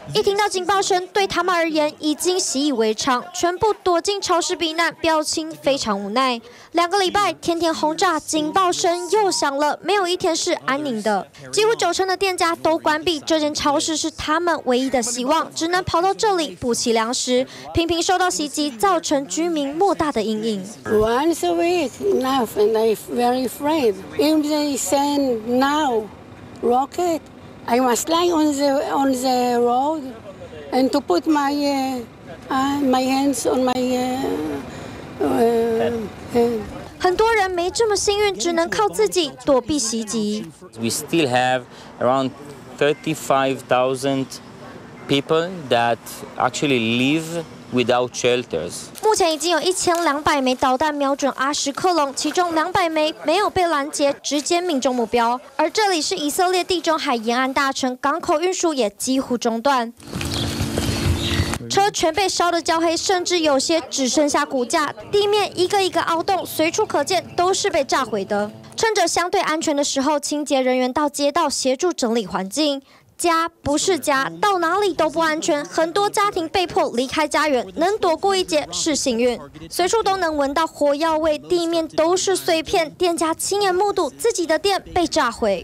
一听到警报声，对他们而言已经习以为常，全部躲进超市避难，表情非常无奈。2个礼拜，天天轰炸，警报声又响了，没有一天是安宁的。几乎90%的店家都关闭，这间超市是他们唯一的希望，只能跑到这里补齐粮食，频频受到袭击，造成居民莫大的阴影。 Once a week, enough, and I'm very afraid. If they send now rocket, I must lie on the road and to put my hands on my head. 很多人没这么幸运，只能靠自己躲避袭击。 We still have around 35,000 people that actually live without shelters. 目前已经有1200枚导弹瞄准阿什克隆，其中200枚没有被拦截，直接命中目标。而这里是以色列地中海沿岸大城，港口运输也几乎中断。车全被烧得焦黑，甚至有些只剩下骨架，地面一个一个凹洞，随处可见，都是被炸毁的。趁着相对安全的时候，清洁人员到街道协助整理环境。家不是家，到哪里都不安全，很多家庭被迫离开家园，能躲过一劫是幸运。随处都能闻到火药味，地面都是碎片，店家亲眼目睹自己的店被炸毁。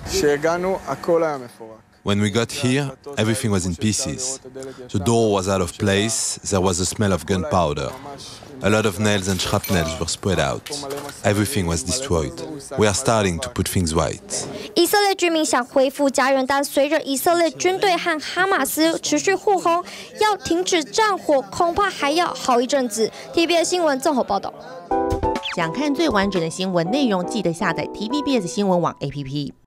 When we got here, everything was in pieces. The door was out of place, there was a smell of gunpowder. A lot of nails and shrapnels were spread out. Everything was destroyed. We are starting to put things right. 以色列居民想恢复家园，但随着以色列军队和哈马斯持续互轰，要停止战火恐怕还要好一阵子。TVBS 新闻综合报道。 想看最完整的新闻内容，记得下载 TVBS 新闻网 APP。